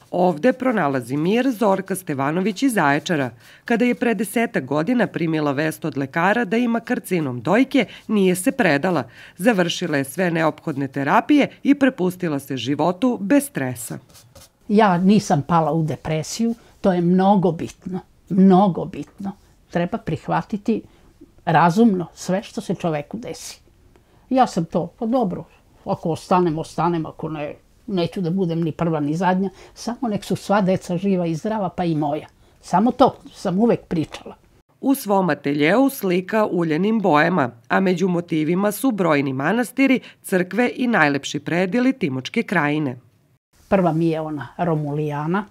Ovde pronalazi mir Zorka Stevanović iz Zaječara. Kada je pre 10 godina primila vest od lekara da ima karcinom dojke, nije se predala. Završila je sve neophodne terapije i prepustila se životu bez stresa. Ja nisam pala u depresiju, to je mnogo bitno, mnogo bitno. Treba prihvatiti razumno sve što se čoveku desi. Ja sam to, pa dobro, ako ostanem, ako ne, neću da budem ni prva ni zadnja, samo nek su sva deca živa i zdrava, pa i moja. Samo to sam uvek pričala. U svom ateljeu slika uljanim bojama, a među motivima su brojni manastiri, crkve i najlepši predeli Timočke krajine. Prva mi je ona Romulijana.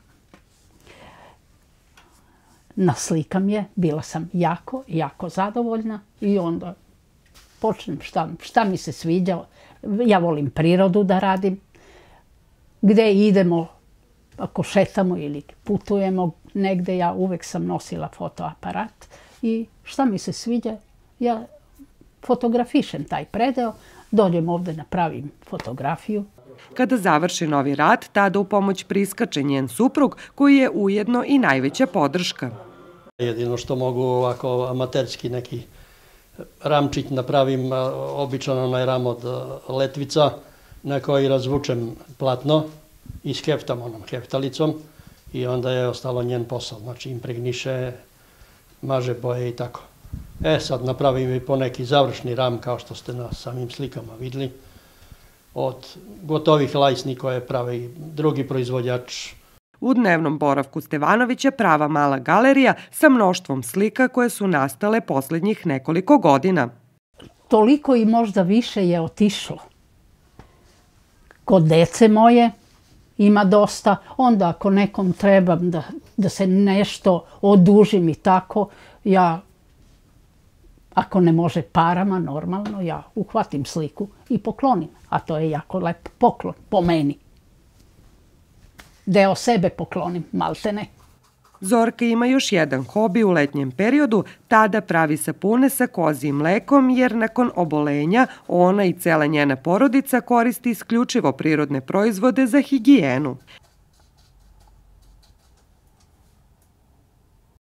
Naslikam je, bila sam jako zadovoljna i onda počnem šta mi se sviđa. Ja volim prirodu da radim. Gde idemo, ako šetamo ili putujemo negde, ja uvek sam nosila fotoaparat i šta mi se sviđa, ja fotografišem taj predeo, dođem ovde, napravim fotografiju. Kada završi novi rad, tada u pomoć priskače njen suprug, koji je ujedno i najveća podrška. Jedino što mogu ovako amaterski neki ramčić napravim, običan onaj ram od letvica, na koji razvučem platno i skeftam onom heftalicom i onda je ostalo njen posao. Znači impregniše, maže boje i tako. Sad napravim i po neki završni ram kao što ste na samim slikama videli. Od gotovih lajsni koje pravi drugi proizvođač. U dnevnom boravku Stevanovića prava mala galerija sa mnoštvom slika koje su nastale poslednjih nekoliko godina. Toliko i možda više je otišlo. Kod dece moje ima dosta, onda ako nekom trebam da se nešto odužim i tako, ja, ako ne može parama, normalno, ja uhvatim sliku i poklonim. A to je jako lep poklon, po meni. Deo sebe poklonim, maltene. Zorka ima još jedan hobi u letnjem periodu, tada pravi sapune sa kozijim mlekom, jer nakon obolenja ona i cela njena porodica koristi isključivo prirodne proizvode za higijenu.